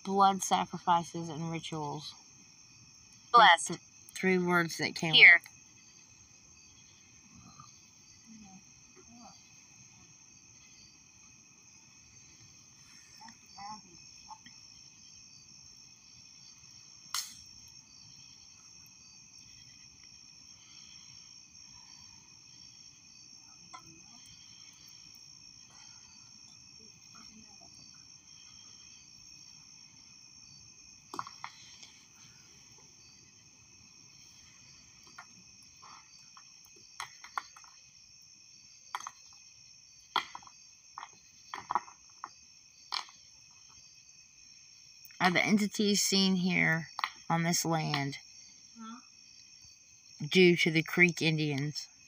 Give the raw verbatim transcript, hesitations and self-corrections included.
blood sacrifices and rituals. Blessed. Th three words that came Here. up. Are the entities seen here on this land due to the Creek Indians?